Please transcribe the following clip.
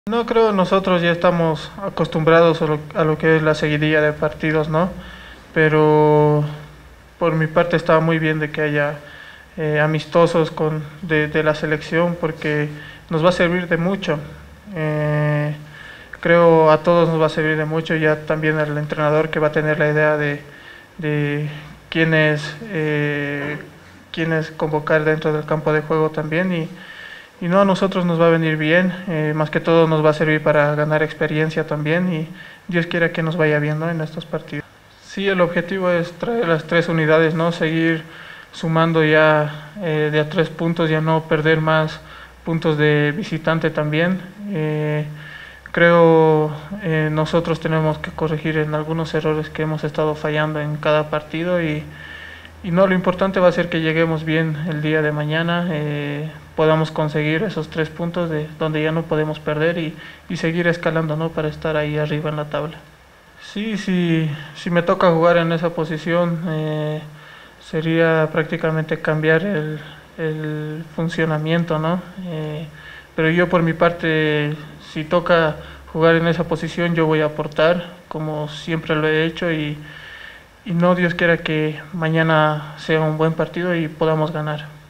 No creo, nosotros ya estamos acostumbrados a lo que es la seguidilla de partidos, ¿no? Pero por mi parte estaba muy bien de que haya amistosos de la selección porque nos va a servir de mucho. Eh, Creo a todos nos va a servir de mucho, ya también el entrenador que va a tener la idea de quiénes, quiénes convocar dentro del campo de juego también y no, a nosotros nos va a venir bien, más que todo nos va a servir para ganar experiencia también y Dios quiera que nos vaya bien, ¿no? En estos partidos. Sí, el objetivo es traer las tres unidades, ¿no? Seguir sumando ya de a 3 puntos, ya no perder más puntos de visitante también. Creo nosotros tenemos que corregir en algunos errores que hemos estado fallando en cada partido y no, lo importante va a ser que lleguemos bien el día de mañana, podamos conseguir esos 3 puntos de donde ya no podemos perder y seguir escalando, ¿no? Para estar ahí arriba en la tabla. Sí, sí, si me toca jugar en esa posición, sería prácticamente cambiar el funcionamiento, ¿no? Pero yo por mi parte, si toca jugar en esa posición, yo voy a aportar, como siempre lo he hecho, y no, Dios quiera que mañana sea un buen partido y podamos ganar.